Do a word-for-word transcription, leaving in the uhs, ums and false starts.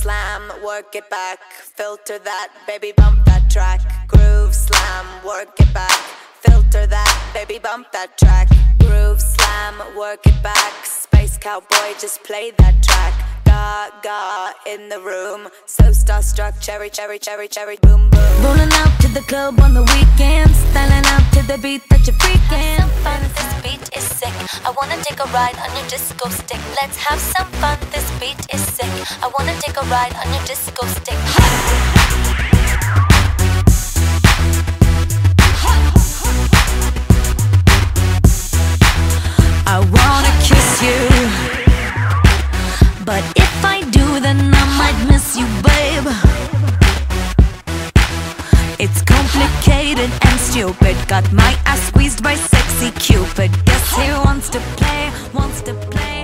slam, work it back. Filter that, baby, bump that track. Groove slam, work it back. Filter that, baby, bump that track. Groove slam, work it back. Space cowboy, just play that track. Gaga in the room, so starstruck, cherry, cherry, cherry, cherry, boom, boom. Rolling out to the club on the weekends, styling out to the beat that you're freaking. Have some fun, this beat is sick. I wanna take a ride on your disco stick. Let's have some fun, this beat is sick. I wanna take a ride on your disco stick. I wanna kiss you, but if I do, then I might miss you, babe. It's complicated and stupid. Got my ass squeezed by sexy Cupid. Guess he wants to play, wants to play.